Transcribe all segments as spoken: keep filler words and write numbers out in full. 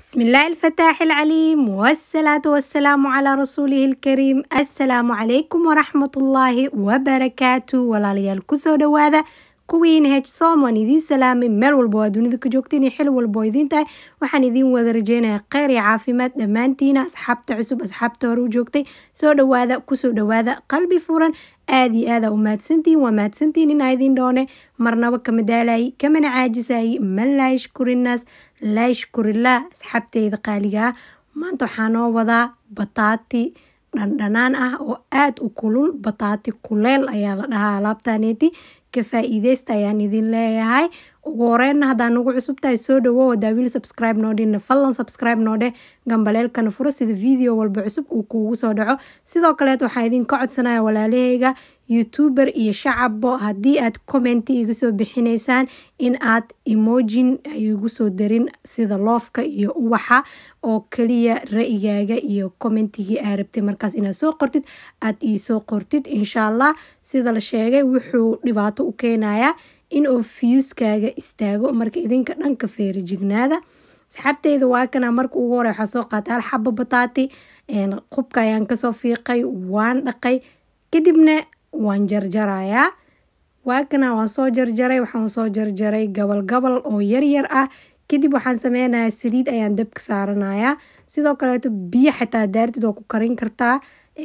بسم الله الفتاح العليم والصلاة والسلام على رسوله الكريم. السلام عليكم ورحمة الله وبركاته. walaalyaal kusoo dhawaada kuwiin hej soomon idiin salaamay meel walba waa dunida ka joogtiin iyo xil walba oo idiin tahay. waxaan idiin wada rajeynayaa kheyr iyo caafimaad dhammaantiina. asxaabta cusub asxaabta hore u joogtay soo dhawaada kusoo dhawaada qalbi furan. aad iyo aada u mahadsantiin waa mahadsantiin inaa idiin dhoone marnaba kama daalayay kamana caajisayay man laa yashkurinaas laa yashkurillah. asxaabteyda qaaliga ah maanta waxaa noo wadaa bataati dhandhanaan ah oo aada u kulul. bataati kuleel ayaa la dhahaa alaabtaneeti. ka faa'iideysta ayaan idin leeyahay. ugu horeyna haddaa nagu cusub tahay soo dhawo wadaa wiil subscribe noo dhina fadlan subscribe noo dheh gambaleelkana furo sida video walba cusub uu kuugu soo dhaco. sidoo kaleet waxaa idinka codsanaya walaalaheyga youtuber iyo shacabbo haddii aad commenti iga soo bixinaysaan in aad emojin igu soo darin sida loofka iyo uwaxa oo kaliya ra'yigaaga iyo commentigii aa rabtay markaas inaad soo qortid aad ii soo qortid insha allah. sida la sheegay wuxuu dhibaato u keenayaa in uu fiyuuskaaga istaago marka idinka dhanka feerajignaada. asxaabteyda waa kana marka ugu hore waxaa soo qaatay hal xabo bataati qubka ayaan kasoo fiiqay waan dhaqay kadibna waan jarjarayaa. waa kana waan soo jarjaray waxaan soo jarjaray gabal gabal oo yaryar ah. kadib waxaan sameynayaa saliid ayaan dabka saaranayaa. sidoo kaleeto biyo xataa daartid waa ku karin kartaa.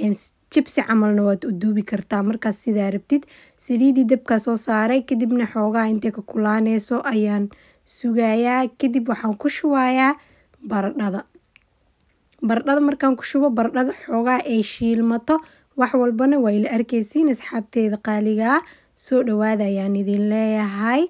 jibsi camalna waad u duubi kartaa markaas sidaa rabtid. saliidii dabkaa soo saaray kadibna xoogaa intay ka kulaaneyso ayaan sugayaa. kadib waxaan ku shubayaa baradhada. baradhada markaan ku shubo baradhada xoogaa ay shiilmato wax walbana waa ila arkeysiin. asxaabteyda qaaliga ah soo dhawaada ayaan idin leeyahay.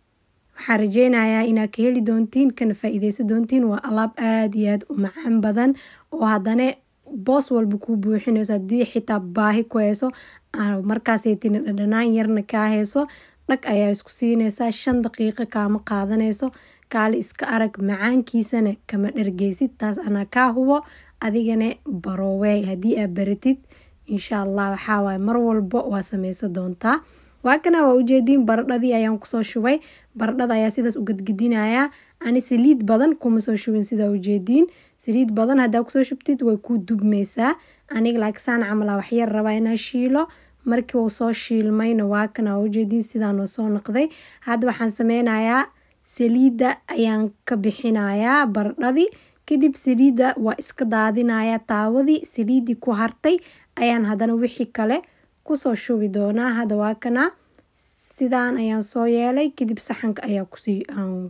waxaan rajeynayaa inaad ka heli doontiin kana faa'iideysan doontiin. waa alaab aada iyo aada u macaan badan oo haddana boos walba kuu buuxinayso. haddii xitaa baahi ku hayso markaasaytina dhadhanaan yarna kaa hayso dhag ayaa isku siinaysaa. shan daqiiqo kaama qaadanayso. kaali iska arag macaankiisana kama dhargeysid. taas anaa kaa hubo adigana baroweey haddii aad baratid insha allah. waxaa waaye mar walba waa sameysan doontaa. waa kana waa ujeediin baradhadii ayaan kusoo shubay. baradhada ayaa sidaas u gadgadinayaa. ani saliid badan kuma soo shubin sidaa ujeediin. saliid badan haddaa kusoo shubtid way kuu dubmeysaa. aniga laaksaan camala waxyar rabaa inaa shiilo. markii uu soo shiilmayna waa kana waa ujeediin sidaanoo soo noqday. hadda waxaan sameynayaa saliidda ayaan ka bixinayaa baradhadii. kadib saliidda waa iska daadinayaa taawadii. saliiddii ku hartay ayaan haddana wixii kale kusoo shubi doonaa. hadda waa kana sidaan ayaan soo yeelay. kadib saxanka ayaa kusii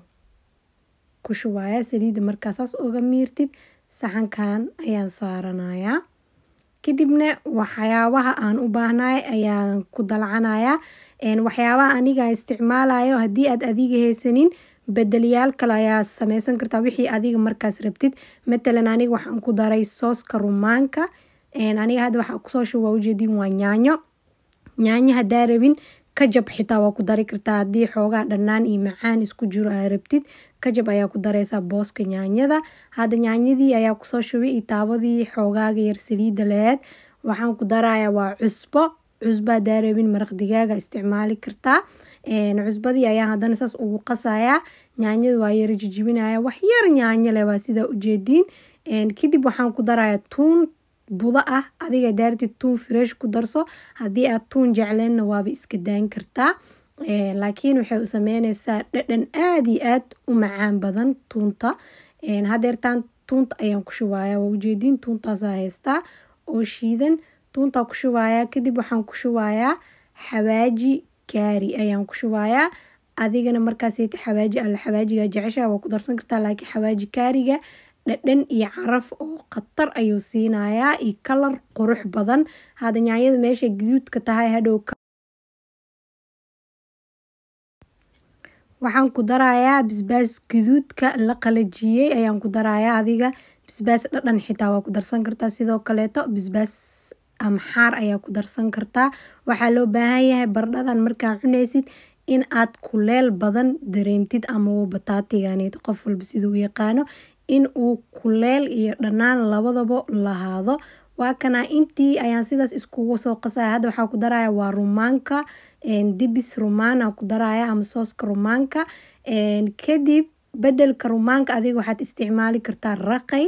ku shubayaa saliidda markaasaas uga miirtid. saxankan ayaan saaranayaa. kadibna waxyaabaha aan u baahnaay ayaan ku dalcanayaa. waxyaabaha aniga isticmaalayo haddii aad adiga haysanin bedeliyaal kale ayaa sameysan kartaa wixii adiga markaas rabtid. matalan aniga waxaan ku daray sooska rumaanka. aniga hadda waxaa kusoo shuba waa ujeedin waa yaanyo. yaanyo haddaa rabin kajab xitaa waa ku dari kartaa. haddii xoogaa dhanaan iyo macaan isku jiro aa rabtid kajab ayaa ku dareysaa booska yaanyada. hadda yaanyadii ayaa kusoo shubay iyo taabadii xoogaaga yar saliidda laheyd. waxaan ku darayaa waa cusbo. cusbo haddaa rabin maraq digaaga isticmaali kartaa. cusbadii ayaa haddana saas ugu qasayaa. yaanyada waa yara jijibinaya wax yar yaanyo leh waa sidaa ujeediin. kadib waxaan ku darayaa tuun buda ah. adiga daartid tuun fresh ku darso. haddii aad tuun jecleenna waaba iska daan kartaa. laakiin waxay u sameyneysaa dhadhan aada iyo aad u macaan badan tuunta. hadeertaan tuunta ayaan ku shubayaa. waa ujeediin tuuntaasaa haystaa oo shiidan. tuuntaa ku shubayaa. kadib waxaan ku shubayaa xawaaji kaari ayaan ku shubayaa. adigana markaasayta xawaaji alla xawaajiga jeceshaa waa ku darsan kartaa. laakiin xawaaji kaariga dhadhan iyo caraf oo khatar ayuu siinayaa iyo kalar qurux badan. hadda yaanyada meeshay gaduudka tahay hadhow waxaan ku darayaa bisbaas gaduudka la qalajiyey ayaan ku darayaa. adiga bisbaas dhadhan xitaa waa ku darsan kartaa. sidoo kaleeto bisbaas amxaar ayaa ku darsan kartaa. waxaa loo baahan yahay baradhadan markaa cunaysid in aad kuleel badan dareemtid ama bataatiganeed qof walba siduu u yaqaano in uu kuleel iyo dhanaan labadaba lahaado. waa kana intii ayaan sidaas iskugu soo qasaya. hadda waxaa ku daraya waa rumaanka dibis rumaan aan ku daraya ama sooska rumaanka. kadib bedelka rumaanka adiga waxaad isticmaali kartaa raqay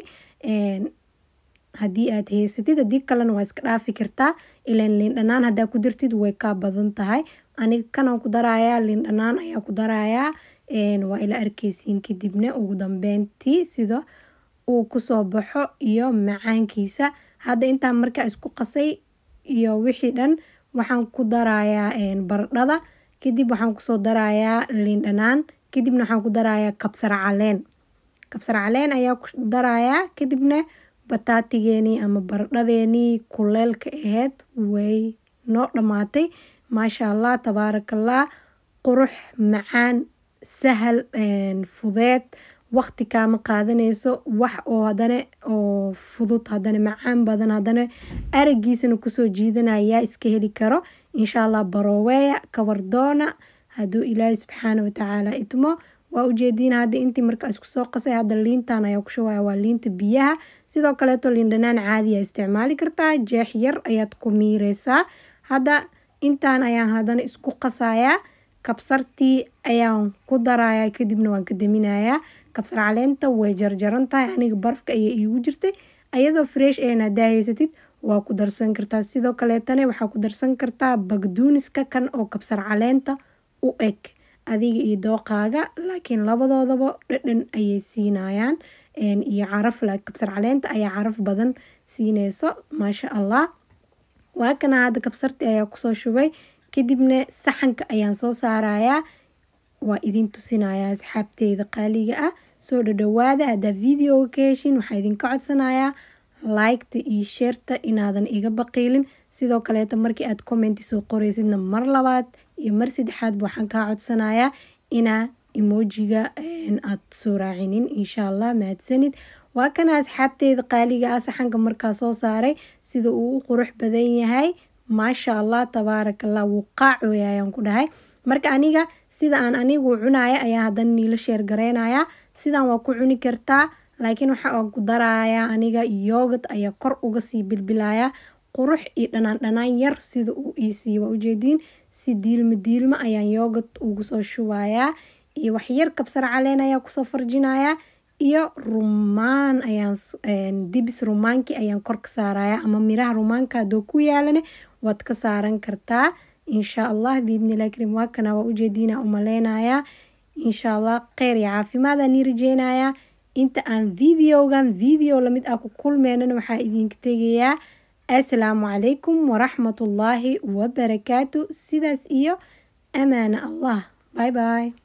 haddii aad haysatid, haddii kalena waa iska dhaafi kartaa. ilaan liin dhanaan haddaa ku dartid way kaa badan tahay. aniga kanaan ku darayaa, liin dhanaan ayaa ku darayaa. waa ila arkeysiin kadibna ugu dambeyntii sida uu kusoo baxo iyo macaankiisa. hadda intaan markaa isku qasay iyo wixii dhan waxaan ku darayaa baradhada, kadib waxaan kusoo darayaa liin dhanaan, kadibna waxaan ku darayaa kabsar caleen kabsar caleen ayaa ku darayaa. kadibna bataatigeenii ama baradhadeenii kuleelka ahayd way noo dhamaatay. maasha allah tabaarakallah, qurux, macaan, sahal, fudeed, waqti kaama qaadanayso, wax oo hadana oo fudud, hadana macaan badan, hadana aragiisana kusoo jiidanaya iska heli karo. insha allah barooweya kawardoona hadduu ilaahay subxaana watacaala idmo. waa ujeediin hadda intii markaa isku soo qasay. hadda liintan ayaa ku shubaya, waa liinta biyaha. sidoo kaleeto liin dhanaan caadi ayaa isticmaali kartaa, jeex yar ayaad ku miireysaa. hadda intaan ayaan hadana isku qasayaa, kabsartii ayaan ku darayaa, kadibna waan ka daminayaa. kabsar caleenta way jarjaran tahay, aniga barafka ayay iigu jirtay. ayadoo fresh eena hadaa haysatid waa ku darsan kartaa. sidoo kaleetana waxaa ku darsan kartaa bagduuniska kan oo kabsar caleenta u eg, adiga iyo dooqaaga, laakiin labadoodaba dhadhan ayay siinayaan iyo caraf. kabsar caleenta ayaa caraf badan siineyso. maasha allah, waa kana hadda kabsartii ayaa kusoo shubay, kadibna saxanka ayaan soo saarayaa. waa idin tusinayaa asxaabteyda qaaliga ah. soo dhadhawaada. haddaa videoga ka heshin waxaa idinka codsanayaa liketa iyo sheerta inaadan iga baqiilin. sidoo kaleeta markii aad commenti soo qoreysidna mar labaad iyo mar saddexaadba waxaan kaa codsanayaa inaa emojiga aad soo raacinin. insha allah mahadsanid. waa kana asxaabteyda qaaliga ah, saxanka markaa soo saaray sida uu u qurux badan yahay. maasha allah tabaarakallah, wuu qaacooya ayaan ku dhahay. marka aniga sida aan anigu cunaya ayaa haddana niila sheer gareynayaa. sidan waa ku cuni kartaa, laakiin waxa aan ku darayaa aniga yoogad ayaa kor uga sii bilbilaya, qurux iyo dhanaan dhanaan yar sida uu iisii. waa ujeediin si diilma diilma ayaan yoogad ugu soo shubayaa, iyo wax yar kabsar caleen ayaa kusoo farjinayaa, iyo rumaan ayaan dibis rumaanki ayaan kor ka saaraya, ama miraha rumaanka hadoo ku yaalane waad ka saaran kartaa. insha allah biidnillahi karim. waa kana waa ujeediina umaleynayaa. insha allah kheyr iyo caafimaad aan ii rajeynayaa. inta aan videogan video lamid ah ku kulmeynana waxaa idinka tegayaa assalaamu calaykum waraxmatullaahi wabarakaatu. sidaas iyo amaana allah. bye bye.